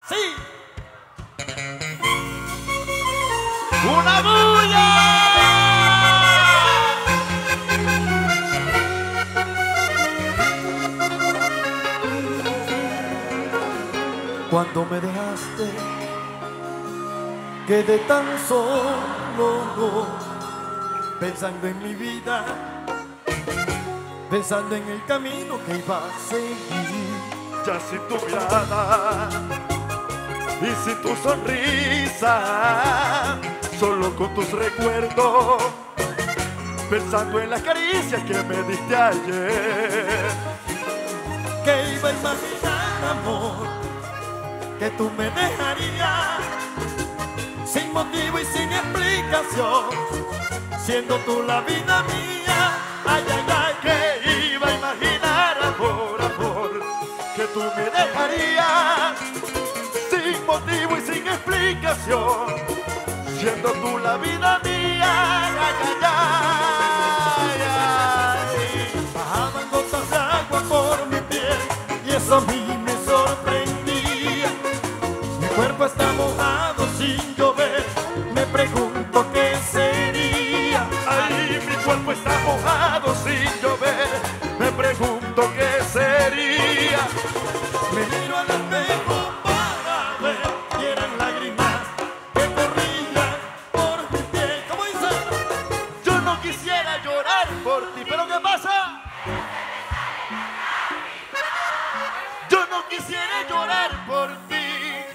Sí. ¡Una bulla! Cuando me dejaste, quedé tan solo, pensando en mi vida, pensando en el camino que iba a seguir. Ya sin tu mirada y sin tu sonrisa, solo con tus recuerdos, pensando en las caricias que me diste ayer. Que iba a imaginar, amor, que tú me dejarías sin motivo y sin explicación, siendo tú la vida mía. Ay, ay, ay, que iba a imaginar, amor, amor, que tú me dejarías sin motivo y sin explicación, siendo tú la vida mía. Ay, ay, ay, ay. bajaban gotas de agua por mi piel y eso a mí me sorprendía. Mi cuerpo está mojado sin llover, me pregunto qué sería. Ay, mi cuerpo está mojado sin llover, me pregunto qué sería. Me miro al espejo para ver y eran lágrimas que corrían por mi piel. ¿Cómo dice? Yo no quisiera llorar por ti, pero ¿qué pasa? Yo no quisiera llorar por ti.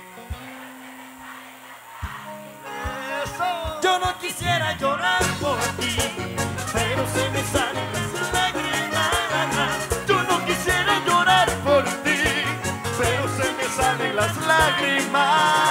Eso. Yo no quisiera llorar por ti, pero se me salen las lágrimas. Yo no quisiera llorar por ti, pero se me salen las lágrimas.